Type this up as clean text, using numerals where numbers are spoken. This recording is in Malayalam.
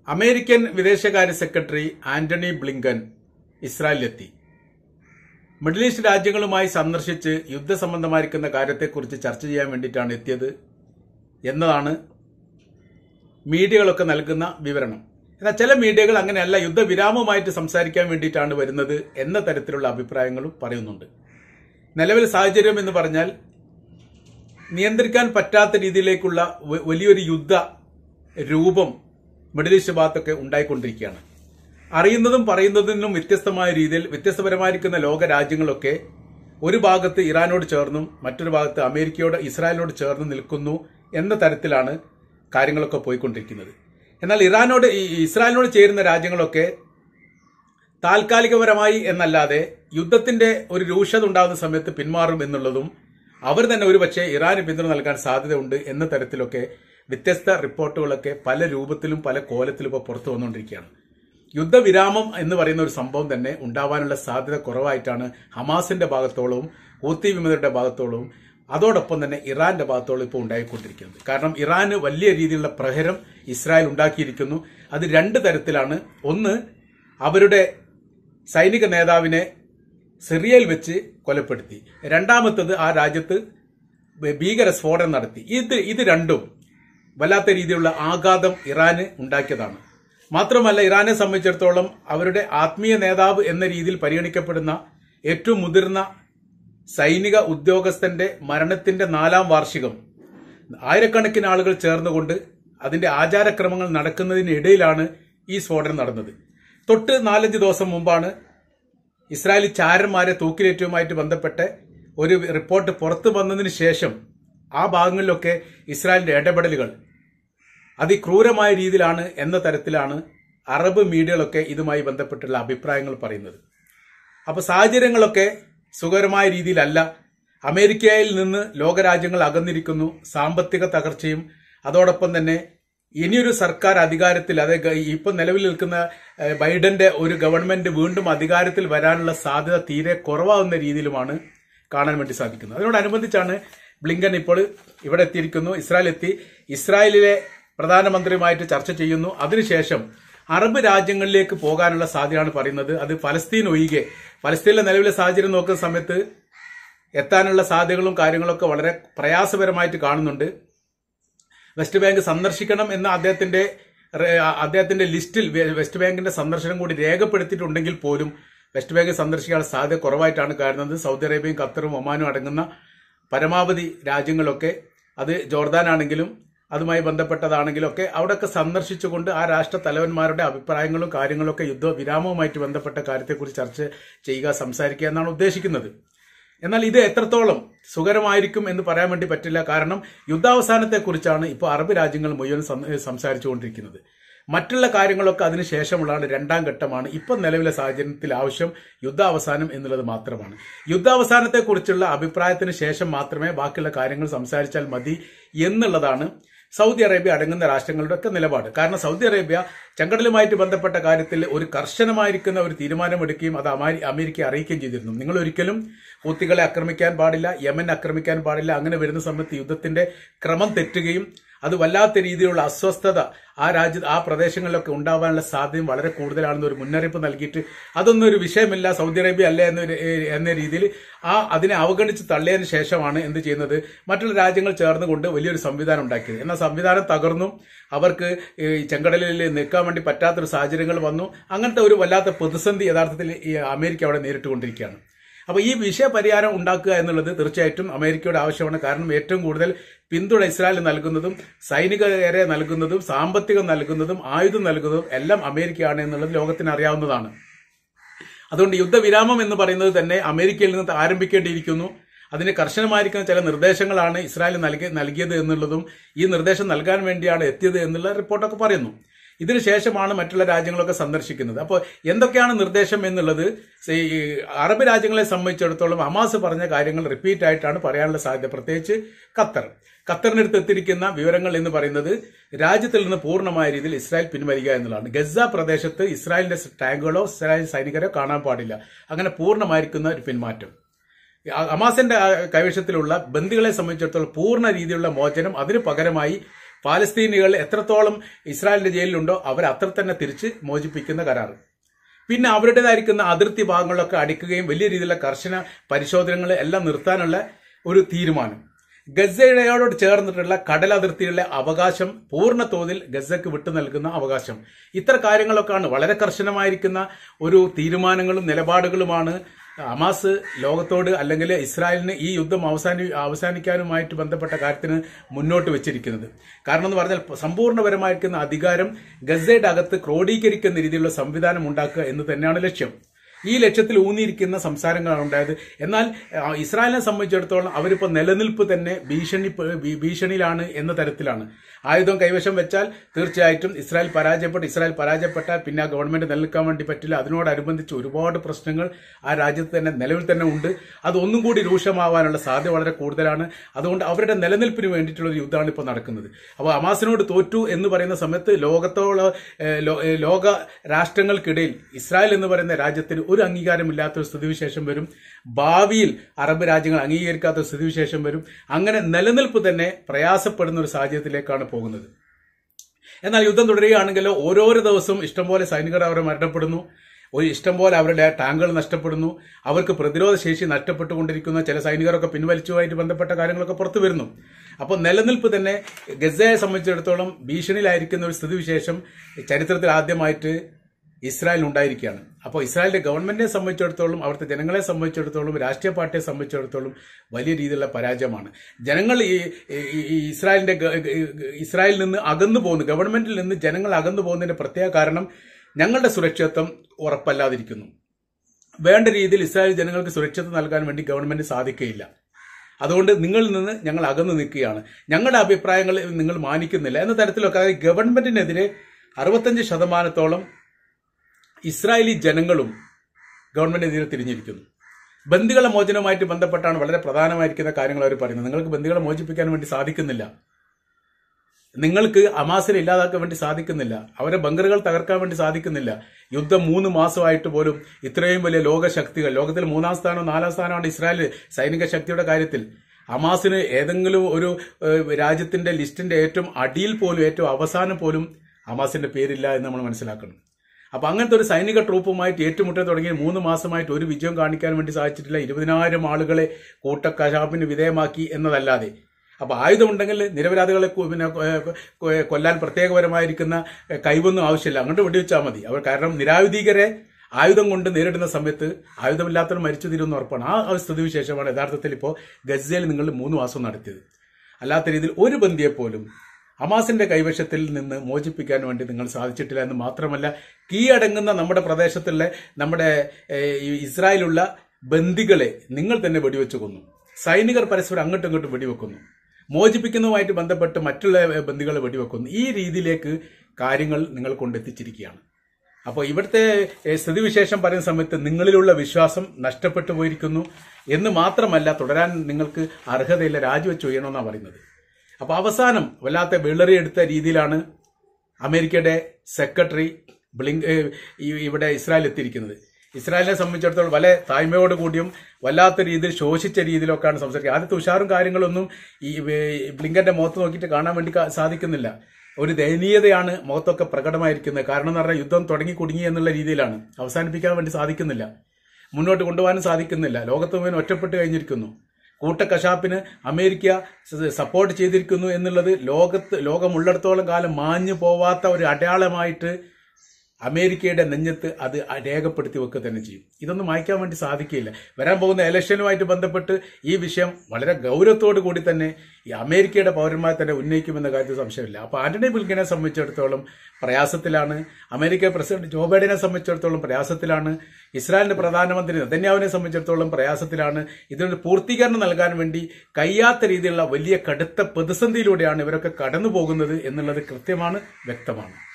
അമേരിക്കൻ വിദേശകാര്യ സെക്രട്ടറി ആന്റണി ബ്ലിങ്കൻ ഇസ്രായേലിലെത്തി. മിഡിൽ ഈസ്റ്റ് രാജ്യങ്ങളുമായി സന്ദർശിച്ച് യുദ്ധസംബന്ധമായിരിക്കുന്ന കാര്യത്തെക്കുറിച്ച് ചർച്ച ചെയ്യാൻ വേണ്ടിയിട്ടാണ് എത്തിയത് എന്നതാണ് മീഡിയകളൊക്കെ നൽകുന്ന വിവരണം. എന്നാൽ ചില മീഡിയകൾ അങ്ങനെയല്ല, യുദ്ധവിരാമവുമായിട്ട് സംസാരിക്കാൻ വേണ്ടിയിട്ടാണ് വരുന്നത് എന്ന തരത്തിലുള്ള അഭിപ്രായങ്ങളും പറയുന്നുണ്ട്. നിലവിൽ സാഹചര്യം എന്ന് പറഞ്ഞാൽ നിയന്ത്രിക്കാൻ പറ്റാത്ത രീതിയിലേക്കുള്ള വലിയൊരു യുദ്ധ രൂപം മിഡിൽ ഈസ്റ്റ് ഭാഗത്തൊക്കെ ഉണ്ടായിക്കൊണ്ടിരിക്കുകയാണ്. അറിയുന്നതും പറയുന്നതിനും വ്യത്യസ്തമായ രീതിയിൽ വ്യത്യസ്തപരമായിരിക്കുന്ന ലോക രാജ്യങ്ങളൊക്കെ ഒരു ഭാഗത്ത് ഇറാനോട് ചേർന്നും മറ്റൊരു ഭാഗത്ത് ഇസ്രായേലിനോട് ചേർന്നും നിൽക്കുന്നു എന്ന തരത്തിലാണ് കാര്യങ്ങളൊക്കെ പോയിക്കൊണ്ടിരിക്കുന്നത്. എന്നാൽ ഇസ്രായേലിനോട് ചേരുന്ന രാജ്യങ്ങളൊക്കെ താൽക്കാലികപരമായി എന്നല്ലാതെ യുദ്ധത്തിന്റെ ഒരു രൂക്ഷത ഉണ്ടാകുന്ന സമയത്ത് പിന്മാറും എന്നുള്ളതും അവർ തന്നെ ഒരുപക്ഷെ ഇറാന് പിന്തുണ നൽകാൻ സാധ്യതയുണ്ട് എന്ന തരത്തിലൊക്കെ വ്യത്യസ്ത റിപ്പോർട്ടുകളൊക്കെ പല രൂപത്തിലും പല കോലത്തിലും ഇപ്പോൾ പുറത്തു വന്നുകൊണ്ടിരിക്കുകയാണ്. യുദ്ധവിരാമം എന്ന് പറയുന്ന ഒരു സംഭവം തന്നെ ഉണ്ടാവാനുള്ള സാധ്യത കുറവായിട്ടാണ് ഹമാസിന്റെ ഭാഗത്തോളവും ഹൂത്തി വിമതരുടെ ഭാഗത്തോളവും അതോടൊപ്പം തന്നെ ഇറാന്റെ ഭാഗത്തോളം ഇപ്പോൾ ഉണ്ടായിക്കൊണ്ടിരിക്കുന്നത്. കാരണം ഇറാന് വലിയ രീതിയിലുള്ള പ്രഹരം ഇസ്രായേൽ ഉണ്ടാക്കിയിരിക്കുന്നു. അത് രണ്ട് തരത്തിലാണ്. ഒന്ന്, അവരുടെ സൈനിക നേതാവിനെ സിറിയയിൽ വെച്ച് കൊലപ്പെടുത്തി. രണ്ടാമത്തത്, ആ രാജ്യത്ത് ഭീകര സ്ഫോടനം നടത്തി. ഇത് രണ്ടും വല്ലാത്ത രീതിയിലുള്ള ആഘാതം ഇറാന് ഉണ്ടാക്കിയതാണ്. മാത്രമല്ല, ഇറാനെ സംബന്ധിച്ചിടത്തോളം അവരുടെ ആത്മീയ നേതാവ് എന്ന രീതിയിൽ പരിഗണിക്കപ്പെടുന്ന ഏറ്റവും മുതിർന്ന സൈനിക ഉദ്യോഗസ്ഥന്റെ മരണത്തിന്റെ 4ാം വാർഷികം ആയിരക്കണക്കിന് ആളുകൾ ചേർന്നുകൊണ്ട് അതിന്റെ ആചാരക്രമങ്ങൾ നടക്കുന്നതിനിടയിലാണ് ഈ സ്ഫോടനം നടന്നത്. തൊട്ട് 4-5 ദിവസം മുമ്പാണ് ഇസ്രായേലി ചാരന്മാരെ തൂക്കിലേറ്റവുമായിട്ട് ബന്ധപ്പെട്ട് ഒരു റിപ്പോർട്ട് പുറത്തു വന്നതിന് ശേഷം ആ ഭാഗങ്ങളിലൊക്കെ ഇസ്രായേലിന്റെ ഇടപെടലുകൾ അതിക്രൂരമായ രീതിയിലാണ് എന്ന തരത്തിലാണ് അറബ് മീഡിയകളൊക്കെ ഇതുമായി ബന്ധപ്പെട്ടുള്ള അഭിപ്രായങ്ങൾ പറയുന്നത്. അപ്പോൾ സാഹചര്യങ്ങളൊക്കെ സുഖകരമായ രീതിയിലല്ല. അമേരിക്കയിൽ നിന്ന് ലോകരാജ്യങ്ങൾ അകന്നിരിക്കുന്നു. സാമ്പത്തിക തകർച്ചയും അതോടൊപ്പം തന്നെ ഇനിയൊരു സർക്കാർ അധികാരത്തിൽ, അതായത് ഇപ്പം നിലവിൽ നിൽക്കുന്ന ബൈഡന്റെ ഒരു ഗവൺമെന്റ് വീണ്ടും അധികാരത്തിൽ വരാനുള്ള സാധ്യത തീരെ കുറവാകുന്ന രീതിയിലുമാണ് കാണാൻ വേണ്ടി സാധിക്കുന്നത്. അതിനോടനുബന്ധിച്ചാണ് ബ്ലിങ്കൻ ഇപ്പോൾ ഇവിടെ എത്തിയിരിക്കുന്നു. ഇസ്രായേലിലെ പ്രധാനമന്ത്രിയുമായിട്ട് ചർച്ച ചെയ്യുന്നു. അതിനുശേഷം അറബ് രാജ്യങ്ങളിലേക്ക് പോകാനുള്ള സാധ്യതയാണ് പറയുന്നത്. അത് ഫലസ്തീൻ ഒഴികെ, ഫലസ്തീനിലെ നിലവിലെ സാഹചര്യം നോക്കുന്ന സമയത്ത് എത്താനുള്ള സാധ്യതകളും കാര്യങ്ങളൊക്കെ വളരെ പ്രയാസപരമായിട്ട് കാണുന്നുണ്ട്. വെസ്റ്റ് ബാങ്ക് സന്ദർശിക്കണം എന്ന അദ്ദേഹത്തിന്റെ ലിസ്റ്റിൽ വെസ്റ്റ് ബാങ്കിന്റെ സന്ദർശനം കൂടി രേഖപ്പെടുത്തിയിട്ടുണ്ടെങ്കിൽ പോലും വെസ്റ്റ് ബാങ്ക് സന്ദർശിക്കാനുള്ള സാധ്യത കുറവായിട്ടാണ് കാണുന്നത്. സൗദി അറേബ്യയും ഖത്തറും ഒമാനും അടങ്ങുന്ന പരമാവധി രാജ്യങ്ങളൊക്കെ, അത് ജോർദാനാണെങ്കിലും അതുമായി ബന്ധപ്പെട്ടതാണെങ്കിലും ഒക്കെ അവിടെയൊക്കെ സന്ദർശിച്ചുകൊണ്ട് ആ രാഷ്ട്ര തലവന്മാരുടെ അഭിപ്രായങ്ങളും കാര്യങ്ങളൊക്കെ യുദ്ധവിരാമവുമായിട്ട് ബന്ധപ്പെട്ട കാര്യത്തെക്കുറിച്ച് ചർച്ച ചെയ്യുക, സംസാരിക്കുക എന്നാണ് ഉദ്ദേശിക്കുന്നത്. എന്നാൽ ഇത് എത്രത്തോളം സുഖകരമായിരിക്കും എന്ന് പറയാൻ വേണ്ടി പറ്റില്ല. കാരണം യുദ്ധാവസാനത്തെക്കുറിച്ചാണ് ഇപ്പോൾ അറബ് രാജ്യങ്ങൾ മുഴുവൻ സംസാരിച്ചുകൊണ്ടിരിക്കുന്നത്. മറ്റുള്ള കാര്യങ്ങളൊക്കെ അതിനുശേഷമുള്ളതാണ്, 2ാം ഘട്ടമാണ്. ഇപ്പം നിലവിലെ സാഹചര്യത്തിൽ ആവശ്യം യുദ്ധാവസാനം എന്നുള്ളത് മാത്രമാണ്. യുദ്ധാവസാനത്തെക്കുറിച്ചുള്ള അഭിപ്രായത്തിന് ശേഷം മാത്രമേ ബാക്കിയുള്ള കാര്യങ്ങൾ സംസാരിച്ചാൽ മതി എന്നുള്ളതാണ് സൗദി അറേബ്യ അടങ്ങുന്ന രാഷ്ട്രങ്ങളുടെ ഒക്കെ നിലപാട്. കാരണം സൗദി അറേബ്യ ചെങ്കടലുമായിട്ട് ബന്ധപ്പെട്ട കാര്യത്തിൽ ഒരു കർശനമായിരിക്കുന്ന ഒരു തീരുമാനമെടുക്കുകയും അത് അമേരിക്കയെ അറിയിക്കുകയും ചെയ്തിരുന്നു. നിങ്ങൾ ഒരിക്കലും ഹൂത്തികളെ ആക്രമിക്കാൻ പാടില്ല, യമൻ ആക്രമിക്കാൻ പാടില്ല. അങ്ങനെ വരുന്ന സമയത്ത് യുദ്ധത്തിന്റെ ക്രമം തെറ്റുകയും അത് വല്ലാത്ത രീതിയിലുള്ള അസ്വസ്ഥത ആ പ്രദേശങ്ങളിലൊക്കെ ഉണ്ടാവാനുള്ള സാധ്യതയും വളരെ കൂടുതലാണെന്ന് ഒരു മുന്നറിയിപ്പ് നൽകിയിട്ട് അതൊന്നും ഒരു വിഷയമില്ല, സൗദി അറേബ്യ അല്ല എന്ന രീതിയിൽ അതിനെ അവഗണിച്ച് തള്ളിയതിനു ശേഷമാണ് എന്ത് ചെയ്യുന്നത്, മറ്റുള്ള രാജ്യങ്ങൾ ചേർന്നുകൊണ്ട് വലിയൊരു സംവിധാനം ഉണ്ടാക്കിയത്. എന്നാൽ സംവിധാനം തകർന്നു, അവർക്ക് ഈ ചെങ്കടലിൽ നിൽക്കാൻ വേണ്ടി പറ്റാത്തൊരു സാഹചര്യങ്ങൾ വന്നു. അങ്ങനത്തെ ഒരു വല്ലാത്ത പ്രതിസന്ധി യഥാർത്ഥത്തിൽ ഈ അമേരിക്ക അവിടെ നേരിട്ടുകൊണ്ടിരിക്കുകയാണ്. അപ്പോൾ ഈ വിഷയ പരിഹാരം ഉണ്ടാക്കുക എന്നുള്ളത് തീർച്ചയായിട്ടും അമേരിക്കയുടെ ആവശ്യമാണ്. കാരണം ഏറ്റവും കൂടുതൽ പിന്തുണ ഇസ്രായേൽ നൽകുന്നതും സൈനികരെ നൽകുന്നതും സാമ്പത്തികം നൽകുന്നതും ആയുധം നൽകുന്നതും എല്ലാം അമേരിക്കയാണ് എന്നുള്ളത് ലോകത്തിന് അറിയാവുന്നതാണ്. അതുകൊണ്ട് യുദ്ധവിരാമം എന്ന് പറയുന്നത് തന്നെ അമേരിക്കയിൽ നിന്ന് ആരംഭിക്കേണ്ടിയിരിക്കുന്നു. അതിന് കർശനമായിരിക്കുന്ന ചില നിർദ്ദേശങ്ങളാണ് ഇസ്രായേൽ നൽകിയത് എന്നുള്ളതും ഈ നിർദ്ദേശം നൽകാൻ വേണ്ടിയാണ് എത്തിയത് എന്നുള്ള റിപ്പോർട്ടൊക്കെ പറയുന്നു. ഇതിനുശേഷമാണ് മറ്റുള്ള രാജ്യങ്ങളൊക്കെ സന്ദർശിക്കുന്നത്. അപ്പോൾ എന്തൊക്കെയാണ് നിർദ്ദേശം എന്നുള്ളത് അറബ് രാജ്യങ്ങളെ സംബന്ധിച്ചിടത്തോളം ഹമാസ് പറഞ്ഞ കാര്യങ്ങൾ റിപ്പീറ്റ് ആയിട്ടാണ് പറയാനുള്ള സാധ്യത. പ്രത്യേകിച്ച് ഖത്തറിനടുത്ത് എത്തിയിരിക്കുന്ന വിവരങ്ങൾ എന്ന് പറയുന്നത് രാജ്യത്തിൽ നിന്ന് പൂർണ്ണമായ രീതിയിൽ ഇസ്രായേൽ പിൻവലിക്കുക എന്നുള്ളതാണ്. ഗസ പ്രദേശത്ത് ഇസ്രായേലിന്റെ ടാങ്കുകളോ ഇസ്രായേൽ സൈനികരോ കാണാൻ പാടില്ല. അങ്ങനെ പൂർണ്ണമായിരിക്കുന്ന ഒരു പിന്മാറ്റം. ഹമാസിന്റെ കൈവശത്തിലുള്ള ബന്ദികളെ സംബന്ധിച്ചിടത്തോളം പൂർണ്ണ രീതിയിലുള്ള മോചനം, അതിന് പകരമായി പാലസ്തീനികൾ എത്രത്തോളം ഇസ്രായേലിന്റെ ജയിലിലുണ്ടോ അവർ അത്ര തന്നെ തിരിച്ച് മോചിപ്പിക്കുന്ന കരാർ. പിന്നെ അവരുടേതായിരിക്കുന്ന അതിർത്തി ഭാഗങ്ങളിലൊക്കെ അടിക്കുകയും വലിയ രീതിയിലുള്ള കർശന പരിശോധനകൾ എല്ലാം നിർത്താനുള്ള ഒരു തീരുമാനം. ഗസയോട് ചേർന്നിട്ടുള്ള കടലതിർത്തികളുടെ അവകാശം പൂർണ്ണ തോതിൽ ഗസക്ക് വിട്ടു നൽകുന്ന അവകാശം. ഇത്തരം കാര്യങ്ങളൊക്കെയാണ് വളരെ കർശനമായിരിക്കുന്ന ഒരു തീരുമാനങ്ങളും നിലപാടുകളുമാണ് ഹമാസ് ലോകത്തോട് അല്ലെങ്കിൽ ഇസ്രായേലിന് ഈ യുദ്ധം അവസാനിക്കാനുമായിട്ട് ബന്ധപ്പെട്ട കാര്യത്തിന് മുന്നോട്ട് വെച്ചിരിക്കുന്നത്. കാരണം എന്ന് പറഞ്ഞാൽ സമ്പൂർണ്ണപരമായിരിക്കുന്ന അധികാരം ഗസയുടെ അകത്ത് ക്രോഡീകരിക്കുന്ന രീതിയിലുള്ള സംവിധാനം ഉണ്ടാക്കുക എന്ന് തന്നെയാണ് ലക്ഷ്യം. ഈ ലക്ഷ്യത്തിൽ ഊന്നിയിരിക്കുന്ന സംസാരങ്ങളാണ് ഉണ്ടായത്. എന്നാൽ ഇസ്രായേലിനെ സംബന്ധിച്ചിടത്തോളം അവരിപ്പോൾ നിലനിൽപ്പ് തന്നെ ഭീഷണിയിലാണ് എന്ന തരത്തിലാണ്. ആയുധം കൈവശം വെച്ചാൽ തീർച്ചയായിട്ടും ഇസ്രായേൽ പരാജയപ്പെട്ടാൽ പിന്നെ ആ ഗവൺമെന്റ് നിലനിൽക്കാൻ വേണ്ടി പറ്റില്ല. അതിനോടനുബന്ധിച്ച് ഒരുപാട് പ്രശ്നങ്ങൾ ആ രാജ്യത്ത് തന്നെ നിലവിൽ തന്നെ ഉണ്ട്. അതൊന്നും കൂടി രൂക്ഷമാവാനുള്ള സാധ്യത വളരെ കൂടുതലാണ്. അതുകൊണ്ട് അവരുടെ നിലനിൽപ്പിന് വേണ്ടിയിട്ടുള്ള ഒരു യുദ്ധമാണ് ഇപ്പോൾ നടക്കുന്നത്. അപ്പോൾ ഹമാസിനോട് തോറ്റു എന്ന് പറയുന്ന സമയത്ത് ലോക രാഷ്ട്രങ്ങൾക്കിടയിൽ ഇസ്രായേൽ എന്ന് പറയുന്ന രാജ്യത്തിന് ഒരു അംഗീകാരമില്ലാത്ത ഒരു സ്ഥിതിവിശേഷം വരും. ഭാവിയിൽ അറബ് രാജ്യങ്ങൾ അംഗീകരിക്കാത്ത ഒരു സ്ഥിതിവിശേഷം വരും. അങ്ങനെ നിലനിൽപ്പ് തന്നെ പ്രയാസപ്പെടുന്ന ഒരു സാഹചര്യത്തിലേക്കാണ് പോകുന്നത്. എന്നാൽ യുദ്ധം തുടരുകയാണെങ്കിലോ ഓരോരോ ദിവസവും ഇഷ്ടംപോലെ സൈനികർ അവർ മരണപ്പെടുന്നു. ഇഷ്ടംപോലെ അവരുടെ ടാങ്കുകൾ നഷ്ടപ്പെടുന്നു. അവർക്ക് പ്രതിരോധ ശേഷി നഷ്ടപ്പെട്ടുകൊണ്ടിരിക്കുന്ന ചില സൈനികരൊക്കെ പിൻവലിച്ചുമായിട്ട് ബന്ധപ്പെട്ട കാര്യങ്ങളൊക്കെ പുറത്തു വരുന്നു. അപ്പോൾ നിലനിൽപ്പ് തന്നെ ഗസയെ സംബന്ധിച്ചിടത്തോളം ഭീഷണിയിലായിരിക്കുന്ന ഒരു സ്ഥിതിവിശേഷം ചരിത്രത്തിൽ ആദ്യമായിട്ട് ഇസ്രായേൽ ഉണ്ടായിരിക്കുകയാണ്. അപ്പോൾ ഇസ്രായേലിന്റെ ഗവൺമെന്റിനെ സംബന്ധിച്ചിടത്തോളം അവിടുത്തെ ജനങ്ങളെ സംബന്ധിച്ചിടത്തോളം രാഷ്ട്രീയ പാർട്ടിയെ സംബന്ധിച്ചിടത്തോളം വലിയ രീതിയിലുള്ള പരാജയമാണ്. ജനങ്ങൾ ഇസ്രായേലിൽ നിന്ന് അകന്നു പോകുന്നു, ഗവൺമെന്റിൽ നിന്ന് ജനങ്ങൾ അകന്നു പോകുന്നതിന്റെ പ്രത്യേക കാരണം ഞങ്ങളുടെ സുരക്ഷിതത്വം ഉറപ്പല്ലാതിരിക്കുന്നു. വേണ്ട രീതിയിൽ ഇസ്രായേൽ ജനങ്ങൾക്ക് സുരക്ഷിതത്വം നൽകാൻ വേണ്ടി ഗവൺമെന്റ് സാധിക്കുകയില്ല. അതുകൊണ്ട് നിങ്ങളിൽ നിന്ന് ഞങ്ങൾ അകന്നു നിൽക്കുകയാണ്, ഞങ്ങളുടെ അഭിപ്രായങ്ങൾ നിങ്ങൾ മാനിക്കുന്നില്ല എന്ന തരത്തിലൊക്കെ ഗവൺമെന്റിനെതിരെ 65% ഇസ്രായേലി ജനങ്ങളും ഗവൺമെന്റിനെതിരെ തിരിഞ്ഞിരിക്കുന്നു. ബന്ദികളെ മോചനവുമായിട്ട് ബന്ധപ്പെട്ടാണ് വളരെ പ്രധാനമായിരിക്കുന്ന കാര്യങ്ങൾ അവർ പറയുന്നത്. നിങ്ങൾക്ക് ബന്ദികളെ മോചിപ്പിക്കാൻ വേണ്ടി സാധിക്കുന്നില്ല, നിങ്ങൾക്ക് ഹമാസിനെ ഇല്ലാതാക്കാൻ വേണ്ടി സാധിക്കുന്നില്ല, അവരെ ബങ്കറുകൾ തകർക്കാൻ വേണ്ടി സാധിക്കുന്നില്ല. യുദ്ധം 3 മാസമായിട്ട് പോലും ഇത്രയും വലിയ ലോകശക്തികൾ, ലോകത്തിൽ 3-ാം സ്ഥാനോ 4-ാം സ്ഥാനമാണ് ഇസ്രായേൽ സൈനിക ശക്തിയുടെ കാര്യത്തിൽ. ഹമാസിന് ഏതെങ്കിലും ഒരു രാജ്യത്തിന്റെ ലിസ്റ്റിന്റെ ഏറ്റവും അടിയിൽ പോലും ഏറ്റവും അവസാനം പോലും ഹമാസിന്റെ പേരില്ല എന്ന് നമ്മൾ മനസ്സിലാക്കണം. അപ്പൊ അങ്ങനത്തെ ഒരു സൈനിക ട്രൂപ്പുമായിട്ട് ഏറ്റുമുട്ടാൻ തുടങ്ങി 3 മാസമായിട്ട് ഒരു വിജയം കാണിക്കാൻ വേണ്ടി സാധിച്ചിട്ടില്ല. 20,000 ആളുകളെ കൂട്ടക്കശാപ്പിന് വിധേയമാക്കി എന്നതല്ലാതെ. അപ്പൊ ആയുധമുണ്ടെങ്കിൽ നിരപരാധികളെ കൊല്ലാൻ പ്രത്യേകപരമായിരിക്കുന്ന കഴിവൊന്നും ആവശ്യമില്ല, അങ്ങോട്ട് വെടിവെച്ചാൽ മതി. കാരണം നിരായുധീകരെ ആയുധം കൊണ്ട് നേരിടുന്ന സമയത്ത് ആയുധമില്ലാത്തവർ മരിച്ചു തീരുമെന്ന് ഉറപ്പാണ്. ആ സ്ഥിതിവിശേഷമാണ് യഥാർത്ഥത്തിൽ ഇപ്പോൾ ഗസയിൽ നിങ്ങൾ 3 മാസം നടത്തിയത്. അല്ലാത്ത രീതിയിൽ ഒരു ബന്ദിയെപ്പോലും ഹമാസിന്റെ കൈവശത്തിൽ നിന്ന് മോചിപ്പിക്കാൻ വേണ്ടി നിങ്ങൾ സാധിച്ചിട്ടില്ല എന്ന് മാത്രമല്ല, കീഴടങ്ങുന്ന നമ്മുടെ പ്രദേശത്തുള്ള നമ്മുടെ ഇസ്രായേലുള്ള ബന്ദികളെ നിങ്ങൾ തന്നെ വെടിവെച്ച് കൊന്നു. സൈനികർ പരസ്പരം അങ്ങോട്ടും ഇങ്ങോട്ടും വെടിവെക്കുന്നു. മോചിപ്പിക്കുന്നതുമായിട്ട് ബന്ധപ്പെട്ട് മറ്റുള്ള ബന്ദികളെ വെടിവെക്കുന്നു. ഈ രീതിയിലേക്ക് കാര്യങ്ങൾ നിങ്ങൾ കൊണ്ടെത്തിച്ചിരിക്കുകയാണ്. അപ്പോൾ ഇവിടുത്തെ സ്ഥിതിവിശേഷം പറയുന്ന സമയത്ത് നിങ്ങളിലുള്ള വിശ്വാസം നഷ്ടപ്പെട്ടു പോയിരിക്കുന്നു എന്ന് മാത്രമല്ല, തുടരാൻ നിങ്ങൾക്ക് അർഹതയില്ല, രാജിവെച്ച് ചെയ്യണമെന്നാണ് പറയുന്നത്. അപ്പൊ അവസാനം വല്ലാത്ത വിളറിയെടുത്ത രീതിയിലാണ് അമേരിക്കയുടെ സെക്രട്ടറി ഇവിടെ ഇസ്രായേൽ എത്തിയിരിക്കുന്നത്. ഇസ്രായേലിനെ സംബന്ധിച്ചിടത്തോളം വളരെ താഴ്മയോടുകൂടിയും വല്ലാത്ത രീതിയിൽ ശോഷിച്ച രീതിയിലൊക്കെയാണ് സംസാരിക്കുക. ആദ്യത്തെ ഉഷാറും കാര്യങ്ങളൊന്നും ഈ ബ്ലിങ്കന്റെ മുഖത്ത് നോക്കിയിട്ട് കാണാൻ വേണ്ടി സാധിക്കുന്നില്ല. ഒരു ദയനീയതയാണ് മുഖത്തൊക്കെ പ്രകടമായിരിക്കുന്നത്. കാരണം എന്ന് പറഞ്ഞാൽ യുദ്ധം തുടങ്ങി കുടുങ്ങി എന്നുള്ള രീതിയിലാണ്. അവസാനിപ്പിക്കാൻ വേണ്ടി സാധിക്കുന്നില്ല, മുന്നോട്ട് കൊണ്ടുപോകാനും സാധിക്കുന്നില്ല. ലോകത്ത് മുഴുവൻ ഒറ്റപ്പെട്ട് കഴിഞ്ഞിരിക്കുന്നു. കൂട്ടക്കശാപ്പിന് അമേരിക്ക സപ്പോർട്ട് ചെയ്തിരിക്കുന്നു എന്നുള്ളത് ലോകമുള്ളിടത്തോളം കാലം മാഞ്ഞു പോവാത്ത ഒരു അടയാളമായിട്ട് അമേരിക്കയുടെ നെഞ്ഞത്ത് അത് രേഖപ്പെടുത്തി വെക്കുക തന്നെ ചെയ്യും. ഇതൊന്നും മായ്ക്കാൻ വേണ്ടി സാധിക്കില്ല. വരാൻ പോകുന്ന ഇലക്ഷനുമായിട്ട് ബന്ധപ്പെട്ട് ഈ വിഷയം വളരെ ഗൗരവത്തോടു കൂടി തന്നെ ഈ അമേരിക്കയുടെ പൗരന്മാരെ തന്നെ ഉന്നയിക്കുമെന്ന കാര്യത്തിൽ സംശയമില്ല. അപ്പോൾ ആന്റണി ബ്ലിങ്കനെ സംബന്ധിച്ചിടത്തോളം പ്രയാസത്തിലാണ്, അമേരിക്ക പ്രസിഡന്റ് ജോ ബൈഡനെ സംബന്ധിച്ചിടത്തോളം പ്രയാസത്തിലാണ്, ഇസ്രായേലിന്റെ പ്രധാനമന്ത്രി നെതന്യാഹുവിനെ സംബന്ധിച്ചിടത്തോളം പ്രയാസത്തിലാണ്. ഇതിനൊരു പൂർത്തീകരണം നൽകാൻ വേണ്ടി കഴിയാത്ത രീതിയിലുള്ള വലിയ കടുത്ത പ്രതിസന്ധിയിലൂടെയാണ് ഇവരൊക്കെ കടന്നു പോകുന്നത് എന്നുള്ളത് കൃത്യമാണ്, വ്യക്തമാണ്.